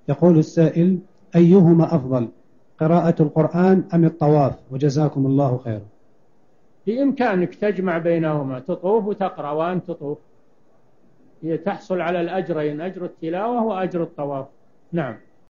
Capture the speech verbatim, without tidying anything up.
يقول السائل: أيهما أفضل، قراءة القرآن أم الطواف؟ وجزاكم الله خيرا. بإمكانك تجمع بينهما، تطوف وتقرأ وأنت تطوف، هي تحصل على الأجرين، أجر التلاوة وأجر الطواف. نعم.